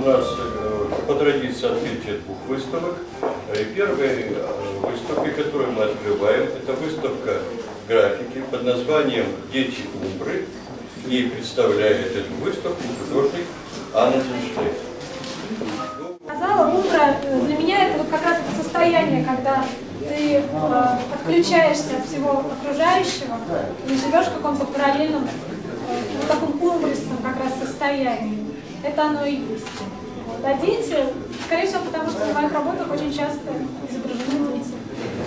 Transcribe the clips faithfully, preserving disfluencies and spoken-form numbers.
нас по традиции открытие двух выставок. И первой выставкой, которую мы открываем, это выставка графики под названием «Дети Умбры». И представляет эту выставку художник Анна Зинштейн. Сказала, умбра для меня это вот как раз это состояние, когда ты э, отключаешься от всего окружающего и живешь в каком-то параллельном, э, вот таком умбристом как раз состоянии. Это оно и есть. Вот. А дети, скорее всего, потому что в моих работах очень часто изображены дети.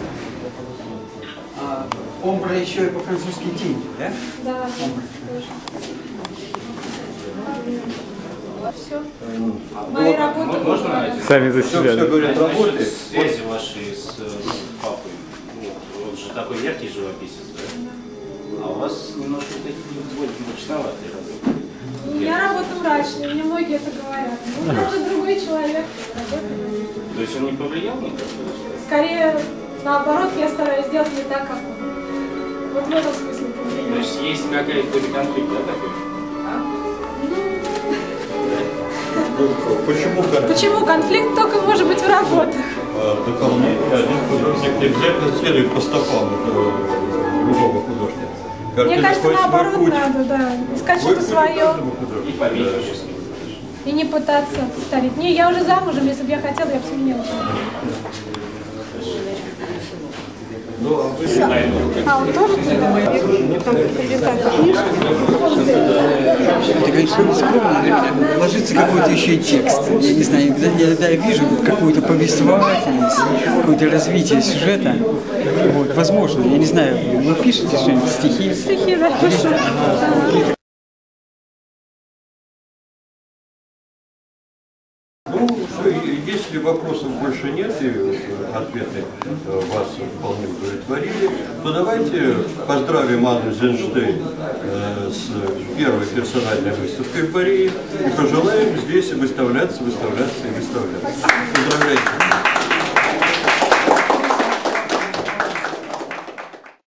А, умбра еще и по-французски тень, да? Да, тоже. Все. Мои работы. Можно сами за себя. Все, все говорят, работы. Связи ваши с, с папой. Вот, он же такой яркий живописец, да? А у вас немножко такие мрачноватые работы. Я работаю мрачно, мне многие это говорят. Ну, я уже другой человек. То есть он не повлиял никак? Скорее, наоборот, я стараюсь сделать не так, как он. Вот в этом смысле повлиял. То есть есть какой-то конфликт, да, такой? Почему конфликт? Почему конфликт только может быть в работах? Дополнение. Один художник не обязательно следует по стопам другого художника. Мне кажется, наоборот надо, да. Искать что-то свое. И поверить. И не пытаться повторить. Не, я уже замужем, если бы я хотела, я бы сменила. Ну, а вы... А, он тоже презентация книжки? Это, конечно, не скромно. Ложится какой-то еще и текст. Я не знаю, когда я, когда я вижу какую-то повествовательность, какое-то развитие сюжета, вот, возможно, я не знаю, вы пишете что-нибудь, стихи? Стихи, да, пишу. Ну, если вопросов больше нет и ответы вас вполне удовлетворили, то давайте поздравим Анну Зинштейн с первой персональной выставкой в Борее и пожелаем здесь выставляться, выставляться и выставляться. Поздравляйте!